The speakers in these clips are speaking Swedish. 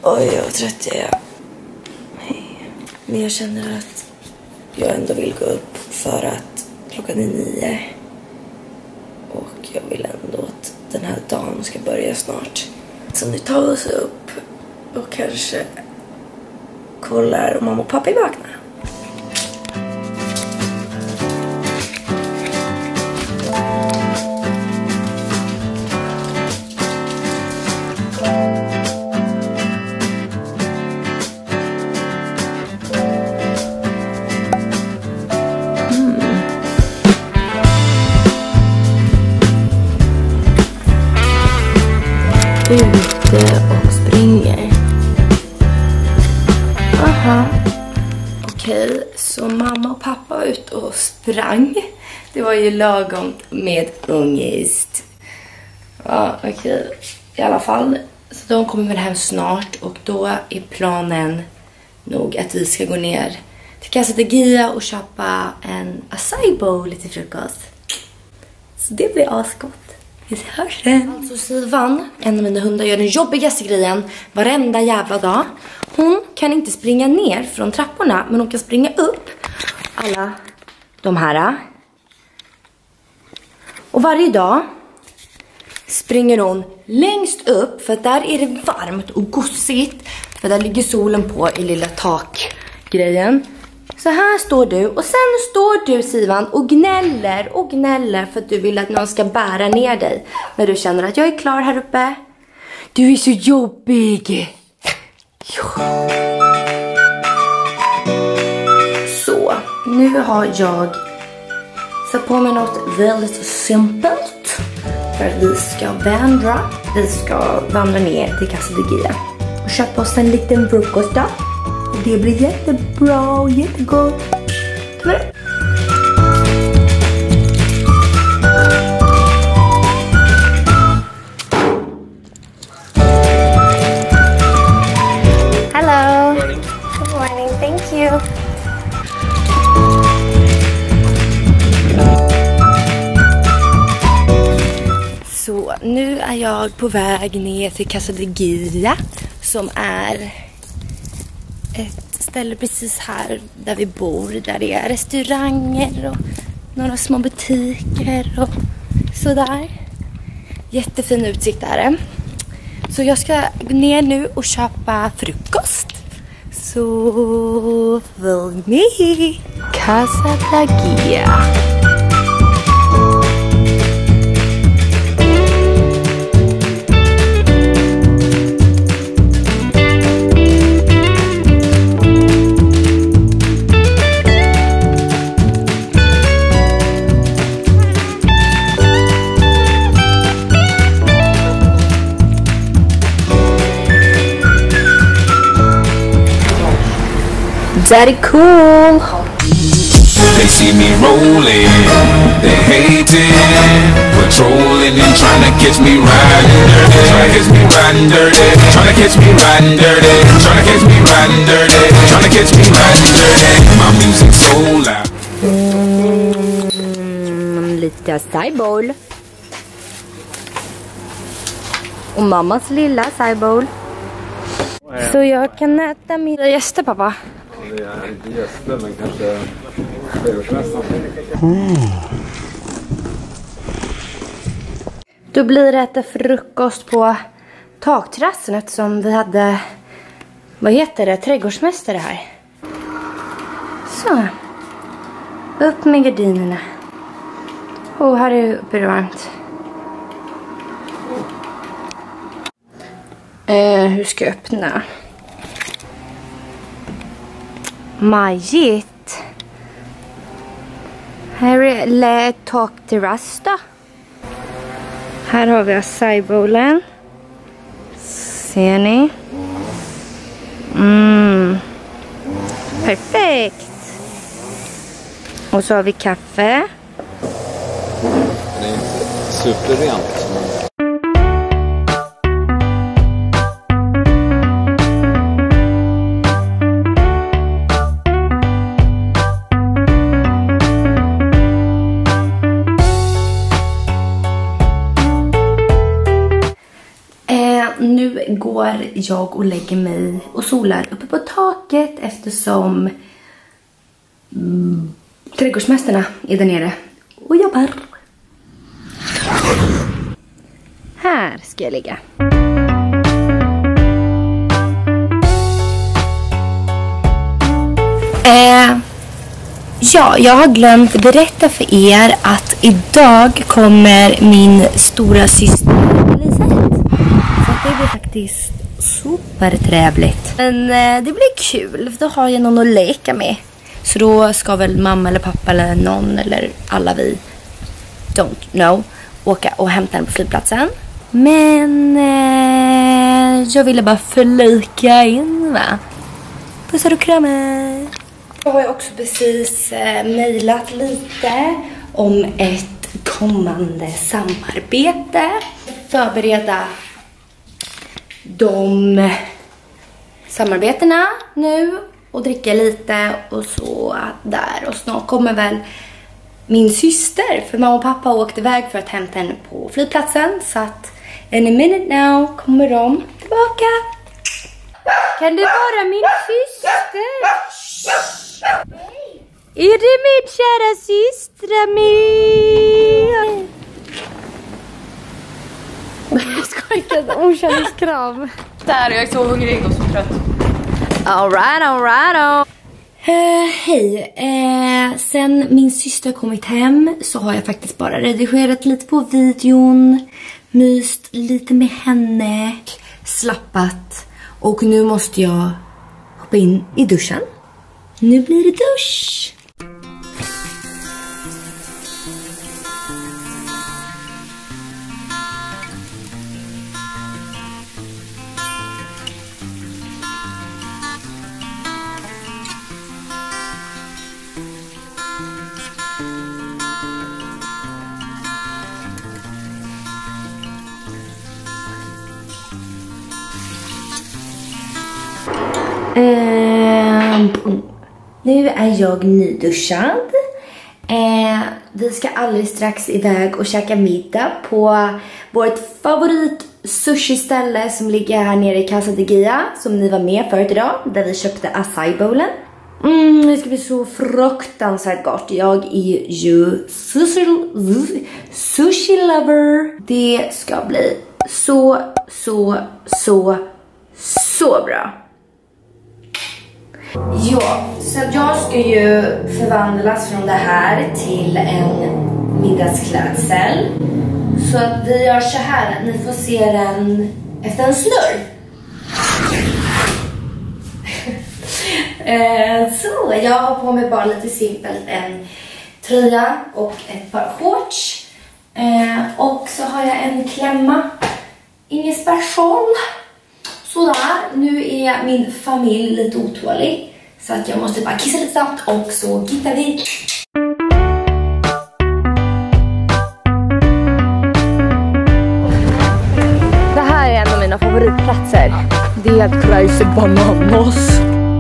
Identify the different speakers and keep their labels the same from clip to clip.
Speaker 1: Oj, vad trött jag är. Nej. Men jag känner att jag ändå vill gå upp för att klockan är 9. Och jag vill ändå att den här dagen ska börja snart. Så nu tar vi oss upp och kanske kollar om mamma och pappa är vakna. Ute och springer. Aha. Okej, så mamma och pappa var ute och sprang. Det var ju lagom med ångest. Ja, okej. I alla fall. Så de kommer väl hem snart. Och då är planen nog att vi ska gå ner till Casa de Guia och köpa en acai bowl till frukost. Så det blir asgott. Vi hörs sen. Alltså Sivan, en av mina hundar, gör den jobbigaste grejen varenda jävla dag. Hon kan inte springa ner från trapporna, men hon kan springa upp alla de här. Och varje dag springer hon längst upp, för att där är det varmt och gossigt. För där ligger solen på i lilla takgrejen. Så här står du, och sen står du Sivan och gnäller för att du vill att någon ska bära ner dig. När du känner att jag är klar här uppe. Du är så jobbig. Så, nu har jag satt på mig något väldigt simpelt. För att vi ska vandra ner till Casa de Guia och köpa oss en liten frukost då. Det blir jättebra, jättegott. Hello. Good morning. Good morning, thank you. Så nu är jag på väg ner till Casa de Guia, som är ett ställe precis här där vi bor, där det är restauranger och några små butiker och sådär. Jättefin utsikt är det. Så jag ska gå ner nu och köpa frukost. Så följ med. Casa de Guia. Daddy cool.
Speaker 2: They see me rolling, they hate it, patrolling and trying to catch me riding dirty, trying to catch me riding dirty, trying to catch me riding dirty, trying to catch me riding dirty, trying to catch me riding dirty. My music so loud.
Speaker 1: Lite acai bowl. Och mammas lilla acai bowl. Så jag kan äta mina gäster, pappa.
Speaker 3: Det är inte gäster, men kanske trädgårdsmästaren.
Speaker 1: Då blir det äta frukost på takterrassen, eftersom vi hade, vad heter det, trädgårdsmästare här. Så. Upp med gardinerna. Och här är uppe det varmt. Hur ska jag öppna? Majigt. Här är takterrass då. Här har vi acai bowlen. Ser ni? Perfekt. Och så har vi kaffe.
Speaker 3: Det är inte superrent.
Speaker 1: Nu går går jag och lägger mig och solar uppe på taket eftersom trädgårdsmästarna är där nere och jobbar. Här ska jag ligga. Ja, jag har glömt berätta för er att idag kommer min stora syster Lisette. Så det blir faktiskt supertrevligt. Men det blir kul, för då har jag någon att leka med. Så då ska väl mamma eller pappa eller någon eller alla vi, don't know, åka och hämta den på flygplatsen. Men jag ville bara flika in, va? Pussar och kramar. Jag har också precis mejlat lite om ett kommande samarbete. Förbereda de samarbetena nu och dricka lite och så där. Och snart kommer väl min syster, för mamma och pappa åkte iväg för att hämta henne på flygplatsen. Så att in a minute now kommer de tillbaka. Kan du vara min syster? Är det min kära syster med? Jag skojar inte, okänningskram.
Speaker 4: Där, jag är så hungrig och så trött.
Speaker 1: Alright. Hej, sen min syster kommit hem så har jag faktiskt bara redigerat lite på videon, myst lite med henne, slappat och nu måste jag hoppa in i duschen. Nu blir det dusch. Nu är jag nyduschad. Vi ska alldeles strax iväg och käka middag på vårt favorit sushi-ställe som ligger här nere i Casa de Gia, som ni var med förut idag, där vi köpte acai-bowlen. Det ska bli så fruktansvärt gott. Jag är ju sushi lover. Det ska bli så bra. Ja, så jag ska ju förvandlas från det här till en middagsklädsel. Så att vi gör så här, ni får se den efter en snurr. Så jag har på mig bara lite simpelt en tröja och ett par shorts. Och så har jag en klämma. Inget special. Sådär, nu är min familj lite otålig. Så att jag måste bara kissa lite snabbt och så gittar vi. Det här är en av mina favoritplatser. Det är helt crazy bananas.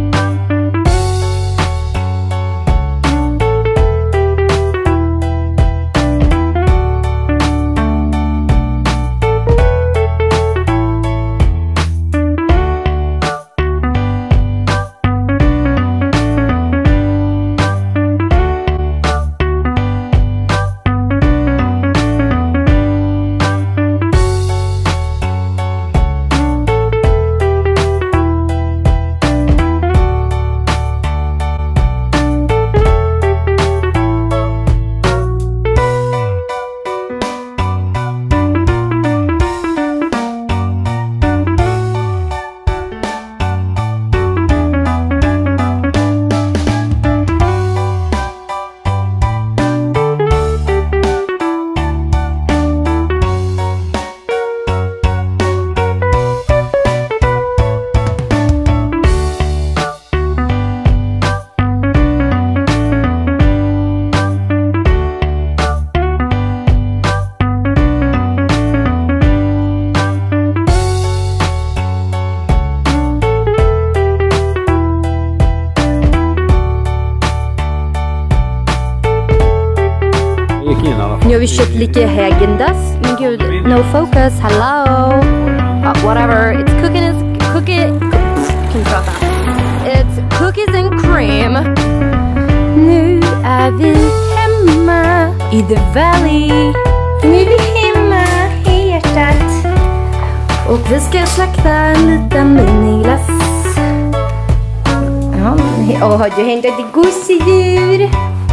Speaker 1: Nu har vi köpt lite Häagen-Dazs. Men gud, no focus, hello. Whatever, it's cooking
Speaker 5: It's cookies and cream. Nu är vi hemma i The Valley. Nu är vi hemma i hjärtat. Och vi ska slakta en liten miniglass. Ja, och har du hämtat ett gosedjur?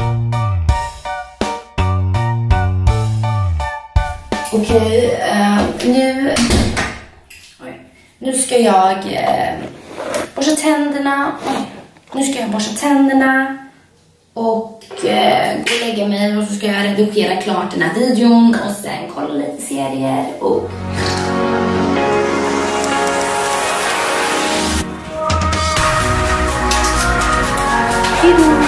Speaker 1: Okej, nu ska jag borsta tänderna. Nu ska jag borsta tänderna och gå och lägga mig, och så ska jag redigera klart den här videon och sen kolla lite serier och... Hejdå!